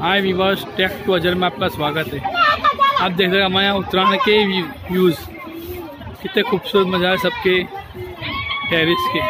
Hi viewers, take to अजर में आपका स्वागत है। आप देख रहे हैं हमारे यहाँ उत्तराखंड के व्यूज़, कितने खूबसूरत मज़ा है सबके टेरिस के।